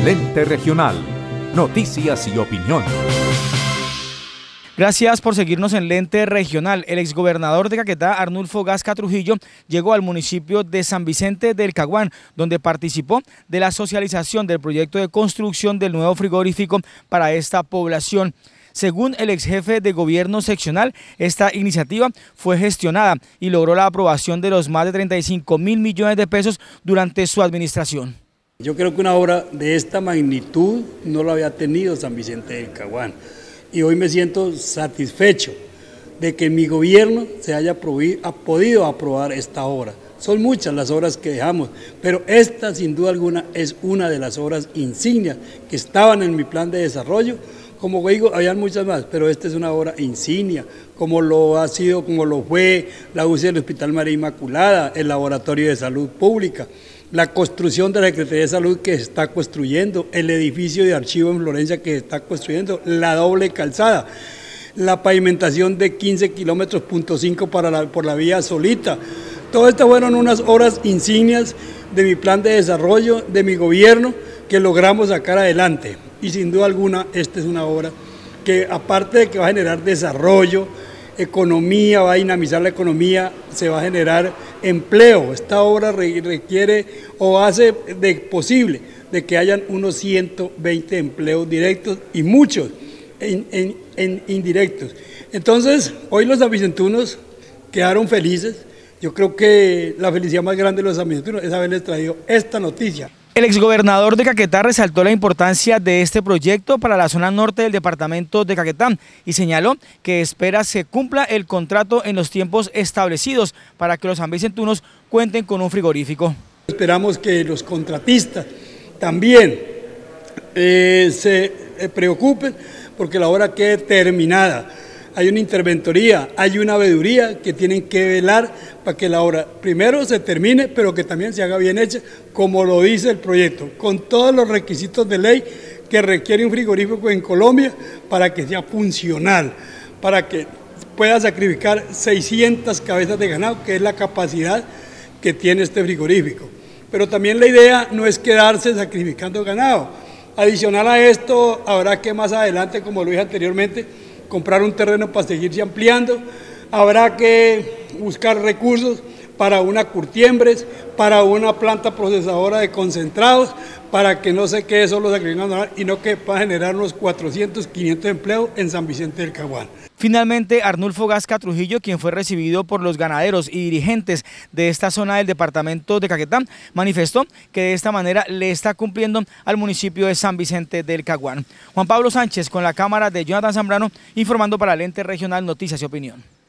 Lente Regional. Noticias y opinión. Gracias por seguirnos en Lente Regional. El exgobernador de Caquetá, Arnulfo Gasca Trujillo, llegó al municipio de San Vicente del Caguán, donde participó de la socialización del proyecto de construcción del nuevo frigorífico para esta población. Según el ex jefe de gobierno seccional, esta iniciativa fue gestionada y logró la aprobación de los más de 35.000 millones de pesos durante su administración. Yo creo que una obra de esta magnitud no lo había tenido San Vicente del Caguán. Y hoy me siento satisfecho de que mi gobierno se haya podido aprobar esta obra. Son muchas las obras que dejamos, pero esta sin duda alguna es una de las obras insignias que estaban en mi plan de desarrollo. Como digo, habían muchas más, pero esta es una obra insignia, como lo ha sido, como lo fue la UCI del Hospital María Inmaculada, el Laboratorio de Salud Pública, la construcción de la Secretaría de Salud que se está construyendo, el edificio de archivo en Florencia que se está construyendo, la doble calzada, la pavimentación de 15 kilómetros, .5 por la vía Solita. Todo esto fueron unas obras insignias de mi plan de desarrollo, de mi gobierno, que logramos sacar adelante. Y sin duda alguna, esta es una obra que, aparte de que va a generar desarrollo, economía, va a dinamizar la economía, se va a generar empleo. Esta obra requiere o hace posible de que hayan unos 120 empleos directos y muchos en indirectos. Entonces, hoy los sanvicentunos quedaron felices. Yo creo que la felicidad más grande de los sanvicentunos es haberles traído esta noticia. El exgobernador de Caquetá resaltó la importancia de este proyecto para la zona norte del departamento de Caquetá y señaló que espera se cumpla el contrato en los tiempos establecidos para que los sanvicentunos cuenten con un frigorífico. Esperamos que los contratistas también se preocupen porque la obra quede terminada. Hay una interventoría, hay una veeduría que tienen que velar para que la obra primero se termine, pero que también se haga bien hecha, como lo dice el proyecto, con todos los requisitos de ley que requiere un frigorífico en Colombia para que sea funcional, para que pueda sacrificar 600 cabezas de ganado, que es la capacidad que tiene este frigorífico. Pero también la idea no es quedarse sacrificando ganado. Adicional a esto, habrá que más adelante, como lo dije anteriormente, comprar un terreno para seguirse ampliando, habrá que buscar recursos para una curtiembres, para una planta procesadora de concentrados, para que no se quede solo sacrificando y no que pueda generar unos 400, 500 empleos en San Vicente del Caguán. Finalmente, Arnulfo Gasca Trujillo, quien fue recibido por los ganaderos y dirigentes de esta zona del departamento de Caquetá, manifestó que de esta manera le está cumpliendo al municipio de San Vicente del Caguán. Juan Pablo Sánchez, con la cámara de Jonathan Zambrano, informando para Lente Regional Noticias y Opinión.